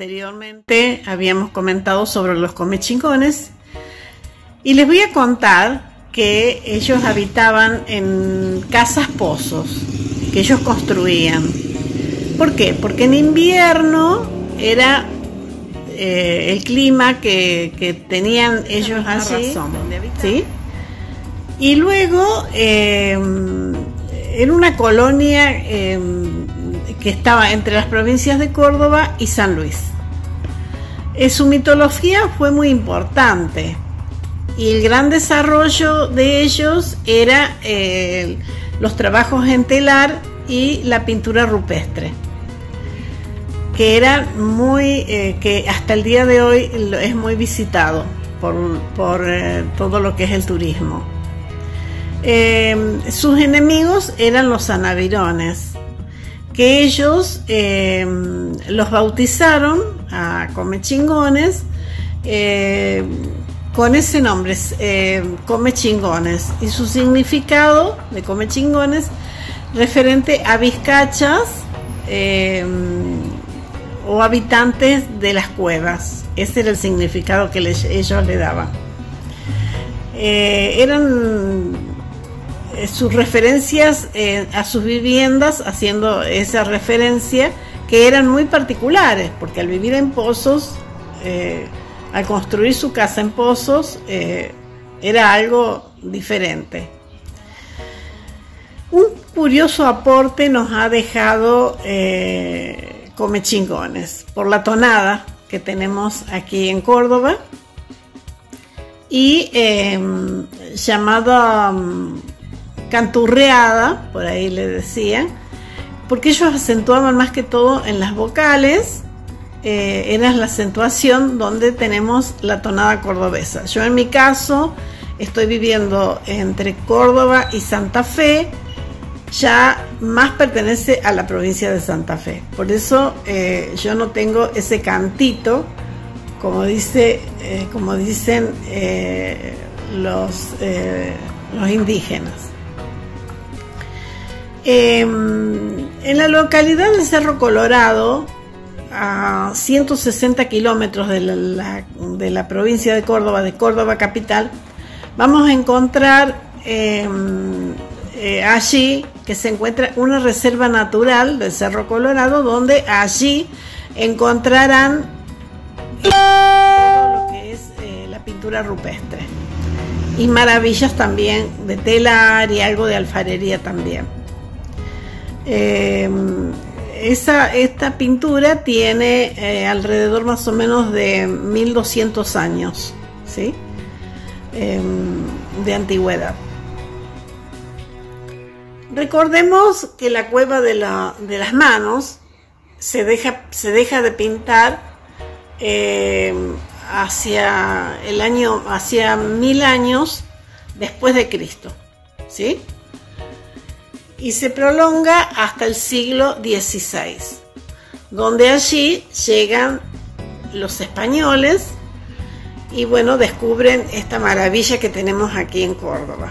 Anteriormente habíamos comentado sobre los comechingones y les voy a contar que ellos habitaban en casas pozos que ellos construían. ¿Por qué? Porque en invierno era el clima que tenían ellos allí, ¿sí? Y luego en una colonia que estaba entre las provincias de Córdoba y San Luis. Su mitología fue muy importante y el gran desarrollo de ellos era los trabajos en telar y la pintura rupestre, que era muy que hasta el día de hoy es muy visitado por todo lo que es el turismo. Sus enemigos eran los anavirones, que ellos los bautizaron a comechingones con ese nombre, comechingones, y su significado de comechingones referente a vizcachas o habitantes de las cuevas. Ese era el significado que ellos le daban. Eran sus referencias a sus viviendas, haciendo esa referencia, que eran muy particulares, porque al vivir en pozos, al construir su casa en pozos, era algo diferente. Un curioso aporte nos ha dejado comechingones por la tonada que tenemos aquí en Córdoba y llamada canturreada, por ahí le decían, porque ellos acentuaban más que todo en las vocales. Era la acentuación donde tenemos la tonada cordobesa. Yo en mi caso estoy viviendo entre Córdoba y Santa Fe, ya más pertenece a la provincia de Santa Fe, por eso yo no tengo ese cantito como dicen los indígenas. En la localidad de Cerro Colorado, a 160 kilómetros de la provincia de Córdoba capital, vamos a encontrar allí que se encuentra una reserva natural del Cerro Colorado, donde allí encontrarán todo lo que es la pintura rupestre y maravillas también de telar y algo de alfarería también. Esta pintura tiene alrededor más o menos de 1200 años, ¿sí? De antigüedad. Recordemos que la cueva de las manos se deja de pintar hacia 1000 años después de Cristo, ¿sí? Y se prolonga hasta el siglo XVI, donde allí llegan los españoles y bueno, descubren esta maravilla que tenemos aquí en Córdoba.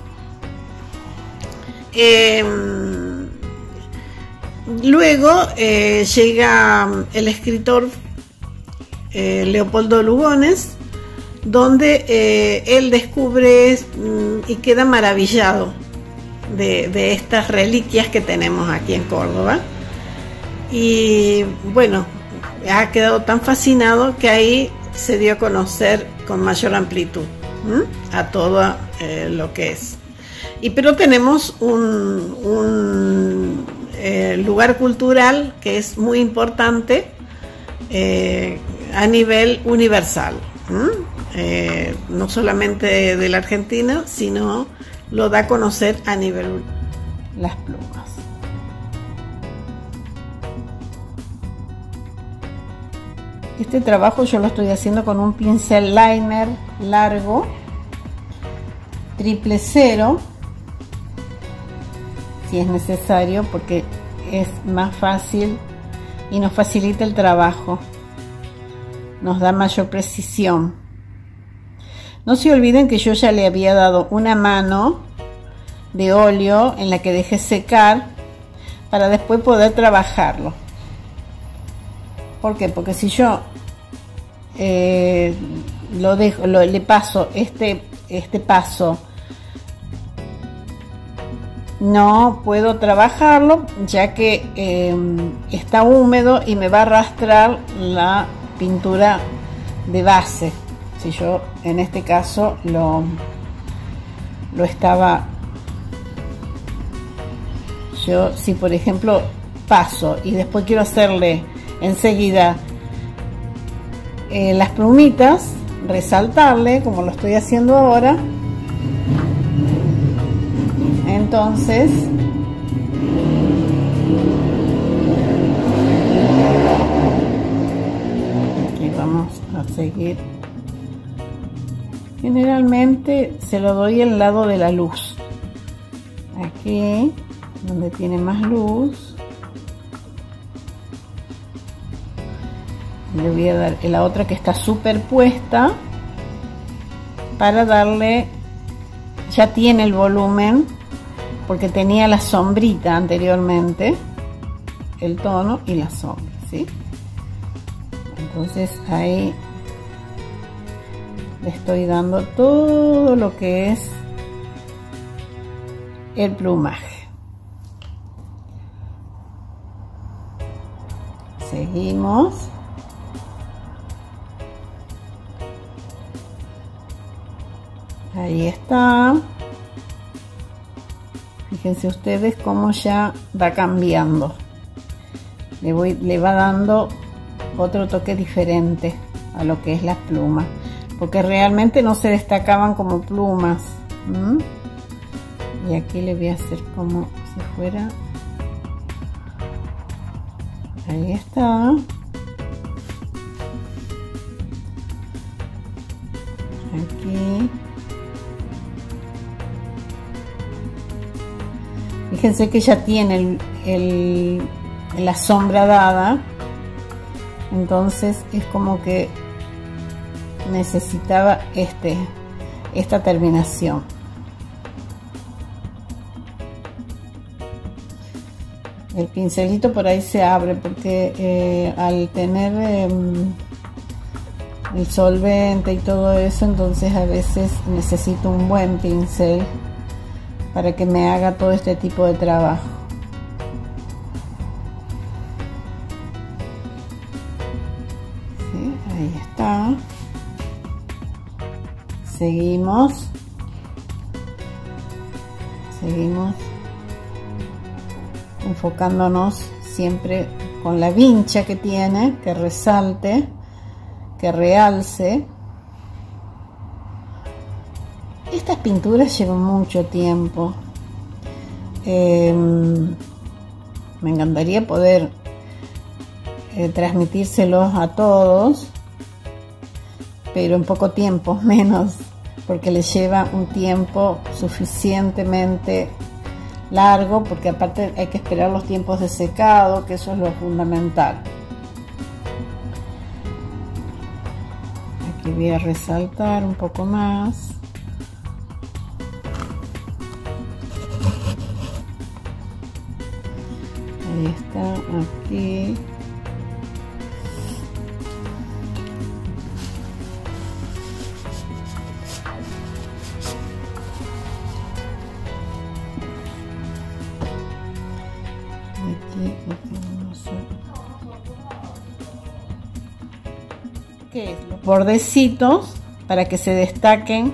Luego llega el escritor Leopoldo Lugones, donde él descubre y queda maravillado de estas reliquias que tenemos aquí en Córdoba, y bueno, ha quedado tan fascinado que ahí se dio a conocer con mayor amplitud a todo lo que es. Pero tenemos un lugar cultural que es muy importante a nivel universal, no solamente de la Argentina, sino lo da a conocer a nivel las plumas. Este trabajo yo lo estoy haciendo con un pincel liner largo 000, si es necesario, porque es más fácil y nos facilita el trabajo, nos da mayor precisión. No se olviden que yo ya le había dado una mano de óleo en la que dejé secar para después poder trabajarlo. ¿Por qué? Porque si yo lo dejo, le paso este paso, no puedo trabajarlo ya que está húmedo y me va a arrastrar la pintura de base. Si yo en este caso lo estaba, yo si por ejemplo paso y después quiero hacerle enseguida las plumitas, resaltarle como lo estoy haciendo ahora, entonces aquí vamos a seguir. Generalmente se lo doy al lado de la luz, aquí donde tiene más luz. Le voy a dar la otra que está superpuesta para darle, ya tiene el volumen porque tenía la sombrita anteriormente, el tono y la sombra, ¿sí? Entonces ahí le estoy dando todo lo que es el plumaje. Seguimos. Ahí está. Fíjense ustedes cómo ya va cambiando. Le va dando otro toque diferente a lo que es las plumas, porque realmente no se destacaban como plumas. Y aquí le voy a hacer como si fuera. Ahí está. Aquí. Fíjense que ya tiene la sombra dada, entonces es como que necesitaba esta terminación. El pincelito por ahí se abre porque al tener el solvente y todo eso, entonces a veces necesito un buen pincel para que me haga todo este tipo de trabajo. ¿Sí? Ahí está. Seguimos enfocándonos siempre con la vincha que tiene, que resalte, que realce. Estas pinturas llevan mucho tiempo. Me encantaría poder transmitírselos a todos, pero en poco tiempo, menos, porque les lleva un tiempo suficientemente largo, porque aparte hay que esperar los tiempos de secado, que eso es lo fundamental. Aquí voy a resaltar un poco más. Ahí está, aquí. ¿Qué es? Los bordecitos para que se destaquen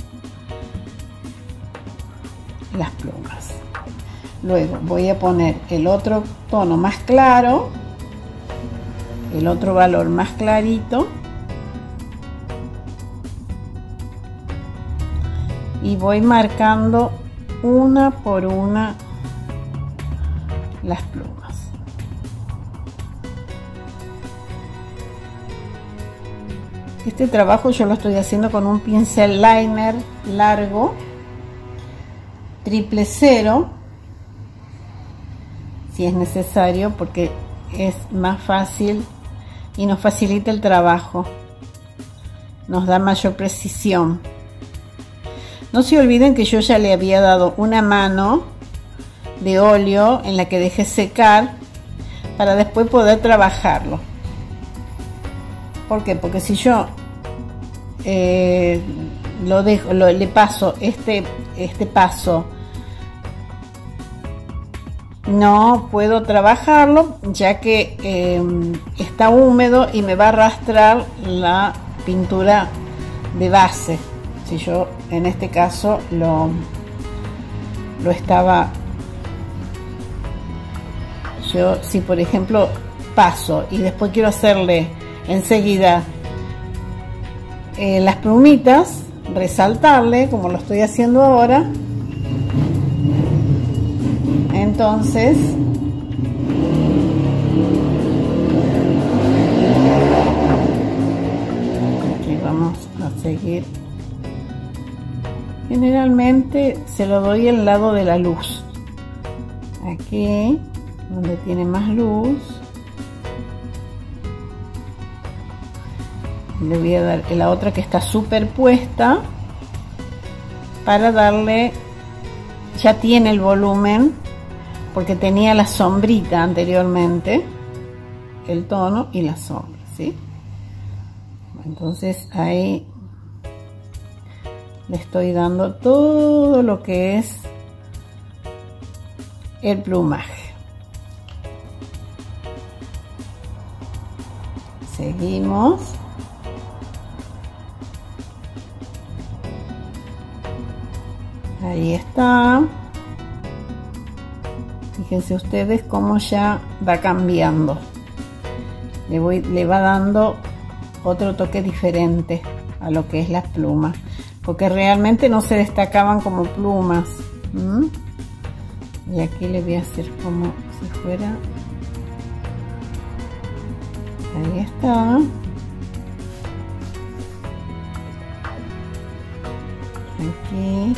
las plumas. Luego voy a poner el otro tono más claro, el otro valor más clarito, y voy marcando una por una las plumas. Este trabajo yo lo estoy haciendo con un pincel liner largo 000, si es necesario, porque es más fácil y nos facilita el trabajo, nos da mayor precisión. No se olviden que yo ya le había dado una mano de óleo en la que dejé secar para después poder trabajarlo. ¿Por qué? Porque si yo lo dejo, le paso este paso, no puedo trabajarlo ya que está húmedo y me va a arrastrar la pintura de base. Si yo en este caso lo estaba, si por ejemplo paso y después quiero hacerle enseguida las plumitas, resaltarle como lo estoy haciendo ahora, entonces aquí vamos a seguir. Generalmente se lo doy al lado de la luz, aquí donde tiene más luz. Le voy a dar la otra que está superpuesta para darle, ya tiene el volumen porque tenía la sombrita anteriormente, el tono y la sombra, ¿sí? Entonces ahí le estoy dando todo lo que es el plumaje. Seguimos. Ahí está. Fíjense ustedes cómo ya va cambiando. Le va dando otro toque diferente a lo que es las plumas, porque realmente no se destacaban como plumas. Y aquí le voy a hacer como si fuera. Ahí está. Aquí.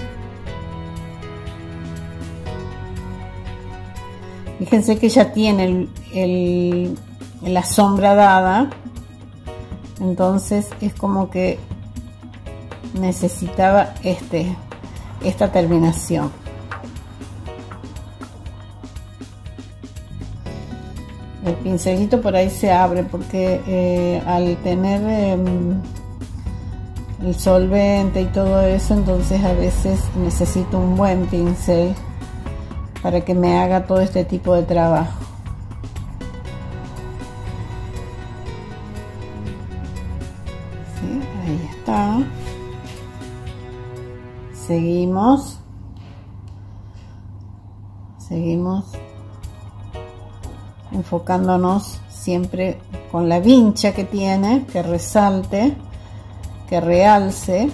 Fíjense que ya tiene la sombra dada, entonces es como que necesitaba esta terminación. El pincelito por ahí se abre porque al tener el solvente y todo eso, entonces a veces necesito un buen pincel para que me haga todo este tipo de trabajo. ¿Sí? Ahí está. Seguimos enfocándonos siempre con la vincha que tiene, que resalte, que realce.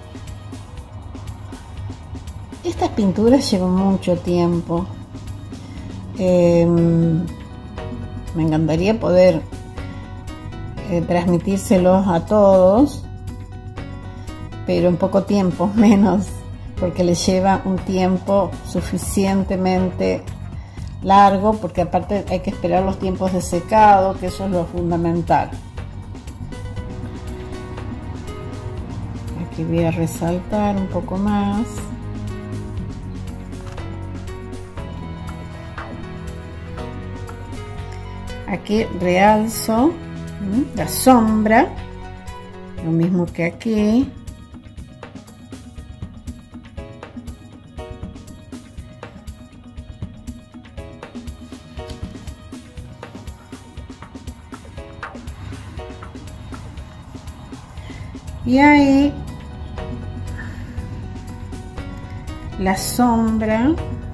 Estas pinturas llevan mucho tiempo. Me encantaría poder transmitírselos a todos, pero en poco tiempo, menos, porque les lleva un tiempo suficientemente largo, porque aparte hay que esperar los tiempos de secado, que eso es lo fundamental. Aquí voy a resaltar un poco más. Aquí realzo la sombra, lo mismo que aquí. Y ahí la sombra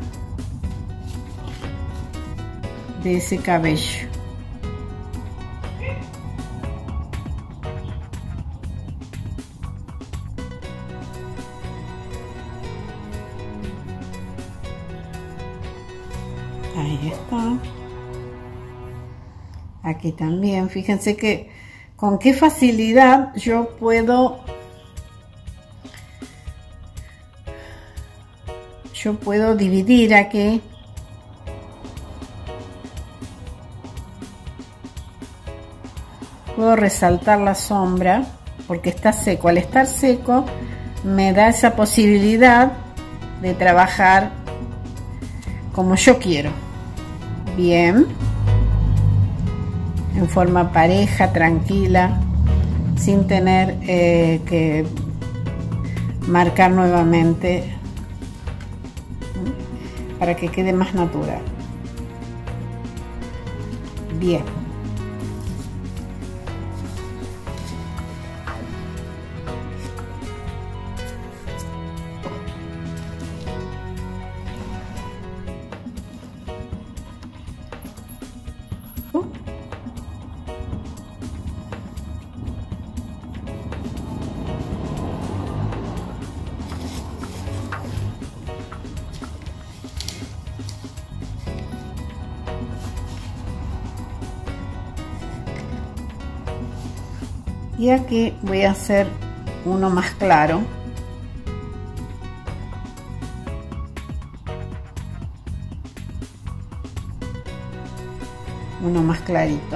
de ese cabello. Ahí está. Aquí también, fíjense que con qué facilidad yo puedo dividir aquí. Puedo resaltar la sombra porque está seco. Al estar seco me da esa posibilidad de trabajar como yo quiero. Bien. En forma pareja, tranquila. sin tener que marcar nuevamente, para que quede más natural. Bien. Y aquí voy a hacer uno más claro. Uno más clarito.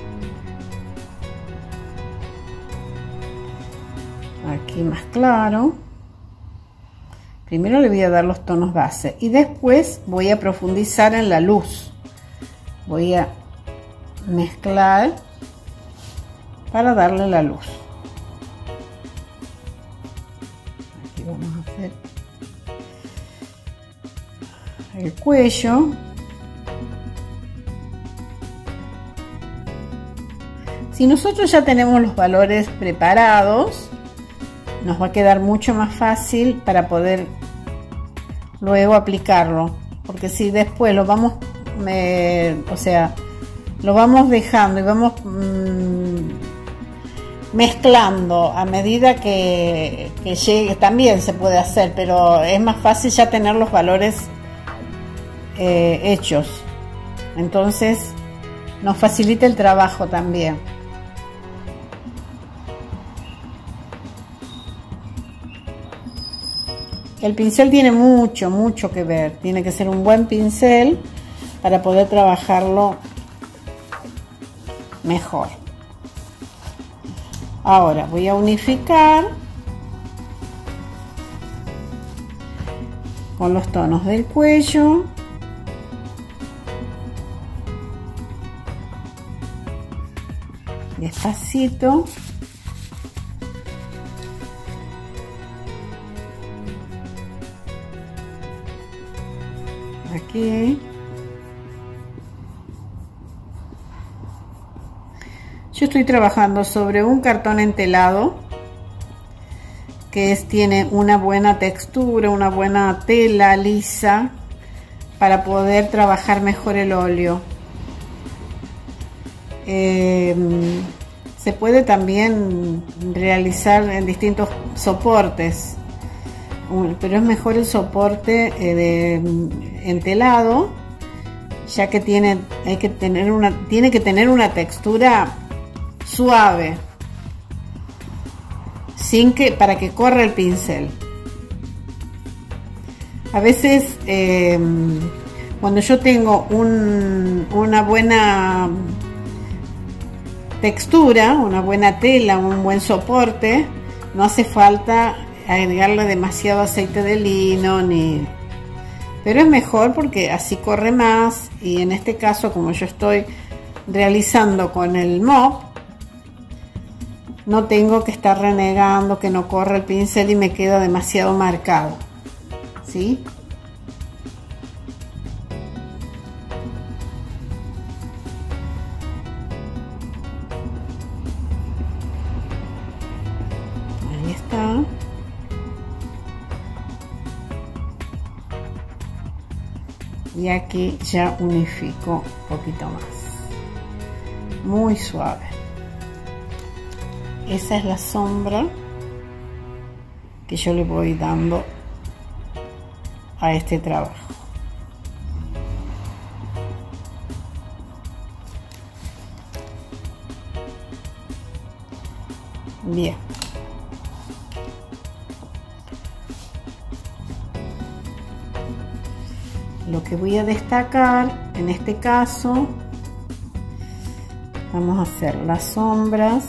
Aquí más claro. Primero le voy a dar los tonos base y después voy a profundizar en la luz. Voy a mezclar para darle la luz. Aquí vamos a hacer el cuello. Si nosotros ya tenemos los valores preparados, nos va a quedar mucho más fácil para poder luego aplicarlo, porque si después lo vamos lo vamos dejando y vamos mezclando a medida que llegue, también se puede hacer, pero es más fácil ya tener los valores hechos, entonces nos facilita el trabajo también. El pincel tiene mucho que ver, tiene que ser un buen pincel para poder trabajarlo mejor. Ahora voy a unificar con los tonos del cuello. Despacito. Aquí. Yo estoy trabajando sobre un cartón entelado que tiene una buena textura, una buena tela lisa para poder trabajar mejor el óleo. Se puede también realizar en distintos soportes, pero es mejor el soporte de entelado, ya que tiene que tener una textura suave, para que corra el pincel. A veces cuando yo tengo una buena textura, una buena tela, un buen soporte, no hace falta agregarle demasiado aceite de lino pero es mejor porque así corre más, y en este caso, como yo estoy realizando con el mop, no tengo que estar renegando que no corre el pincel y me queda demasiado marcado, ¿sí? Ahí está. Y aquí ya unifico un poquito más, muy suave. Esa es la sombra que yo le voy dando a este trabajo. Bien. Lo que voy a destacar en este caso, vamos a hacer las sombras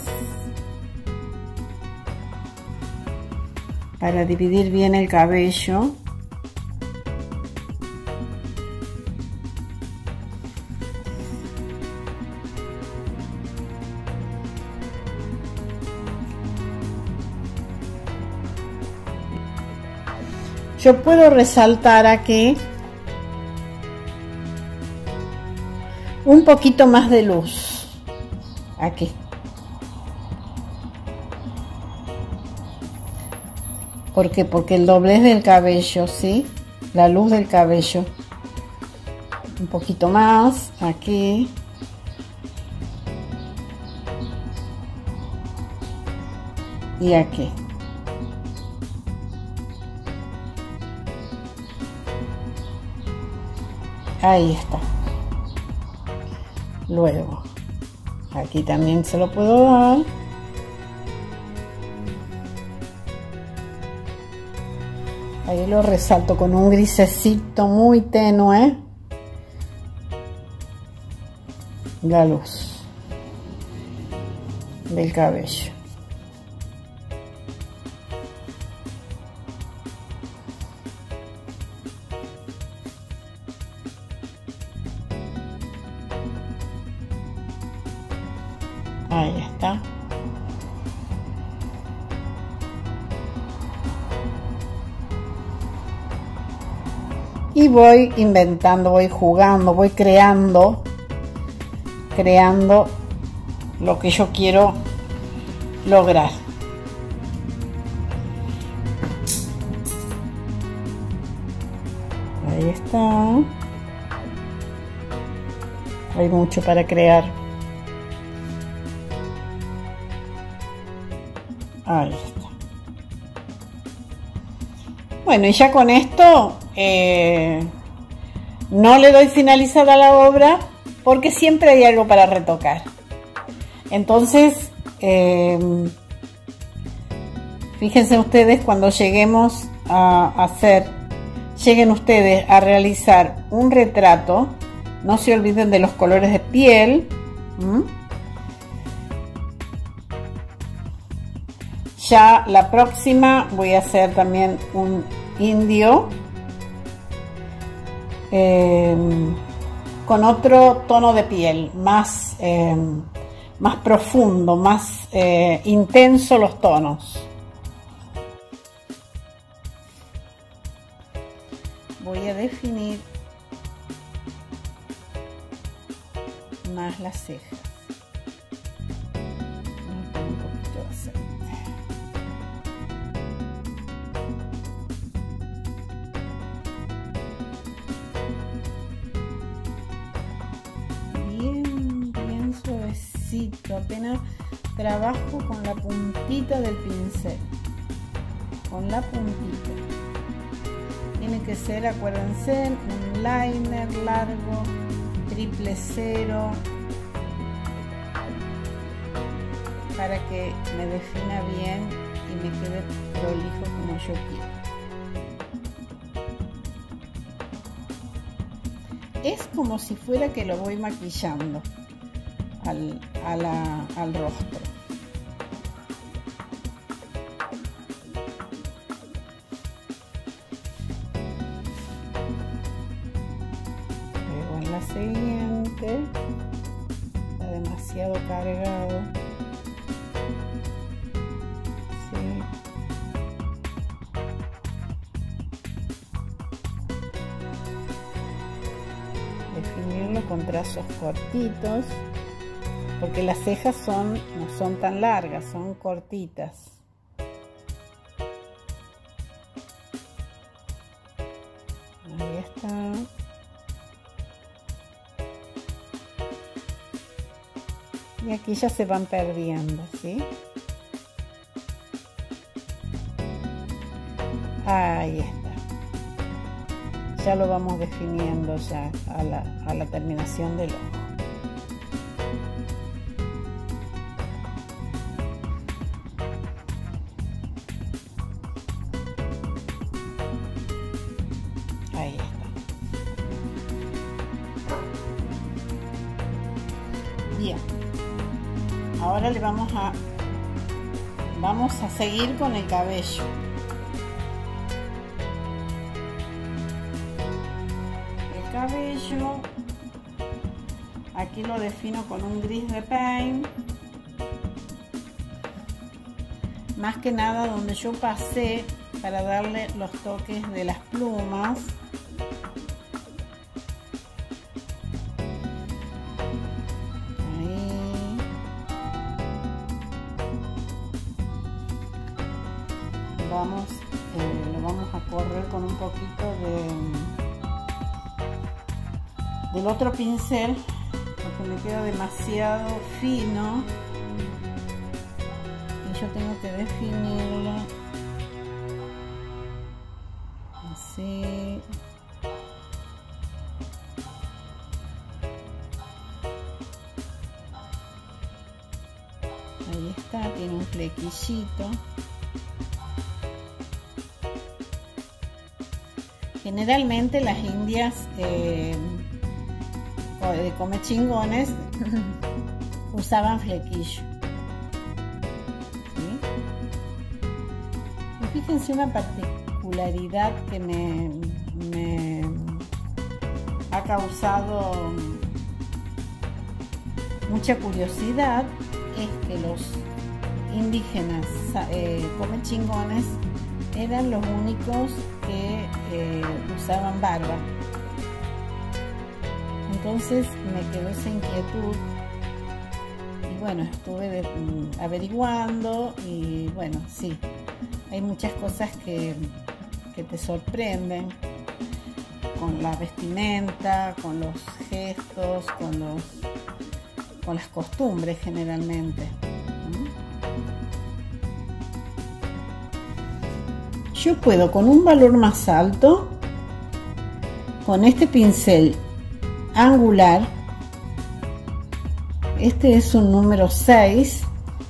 para dividir bien el cabello. yo puedo resaltar aquí un poquito más de luz, aquí. ¿Por qué? Porque el doblez del cabello, ¿sí? La luz del cabello. Un poquito más, aquí. Y aquí. Ahí está. Luego, aquí también se lo puedo dar. Ahí lo resalto con un grisecito muy tenue. La luz del cabello. Ahí está. Y voy inventando, voy jugando, voy creando lo que yo quiero lograr. Ahí está. Hay mucho para crear. Ahí está. Bueno, y ya con esto no le doy finalizada la obra porque siempre hay algo para retocar. Entonces, fíjense ustedes cuando lleguemos lleguen ustedes a realizar un retrato, no se olviden de los colores de piel. Ya la próxima voy a hacer también un indio con otro tono de piel, más profundo, más intenso los tonos. Voy a definir más las cejas. Un poquito de aceite. Bien suavecito, apenas trabajo con la puntita del pincel, con la puntita. Tiene que ser, acuérdense, un liner largo, 000, para que me defina bien y me quede prolijo como yo quiero. Es como si fuera que lo voy maquillando al rostro. Luego en la siguiente, está demasiado cargado. Sí. Definirlo con trazos cortitos, porque las cejas no son tan largas, son cortitas. Ahí está. Y aquí ya se van perdiendo, ¿sí? Ahí está. Ya lo vamos definiendo ya a la terminación del ojo. Ahí está. Bien. Ahora vamos a seguir con el cabello. El cabello, aquí lo defino con un gris de paint. Más que nada donde yo pasé para darle los toques de las plumas. Ahí. Lo vamos a correr con un poquito del otro pincel, porque me queda demasiado fino y yo tengo que definirlo así. Ahí está, tiene un flequillito. Generalmente las indias de Comechingones usaban flequillo. ¿Sí? Y fíjense una particularidad que me ha causado mucha curiosidad, es que los indígenas Comechingones eran los únicos que usaban barba. Entonces me quedó esa inquietud y bueno, estuve averiguando y bueno, sí, hay muchas cosas que te sorprenden con la vestimenta, con los gestos, con las costumbres generalmente. Yo puedo, con un valor más alto, con este pincel angular, este es un número 6,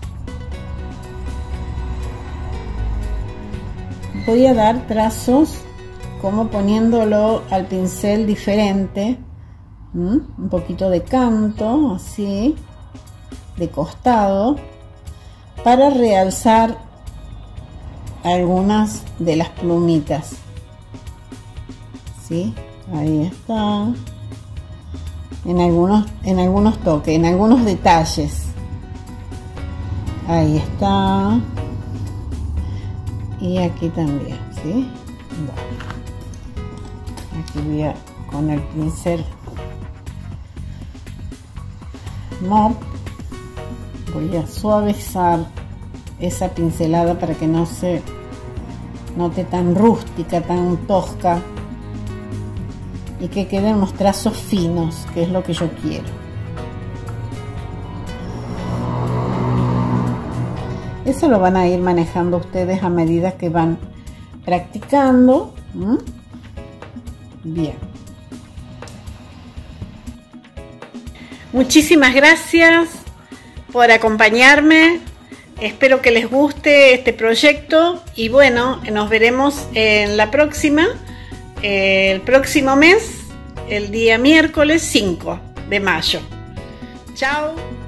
voy a dar trazos como poniéndolo al pincel diferente, un poquito de canto, así, de costado, para realzar algunas de las plumitas. ¿Sí? Ahí está. En algunos toques, en algunos detalles. Ahí está. Y aquí también, ¿sí? Bueno. Aquí voy a, con el pincel mop, voy a suavizar esa pincelada para que no se note tan rústica, tan tosca, y que queden unos trazos finos, que es lo que yo quiero. Eso lo van a ir manejando ustedes a medida que van practicando. Bien. Muchísimas gracias por acompañarme. Espero que les guste este proyecto y bueno, nos veremos en la próxima, el próximo mes, el día miércoles 5 de mayo. Chao.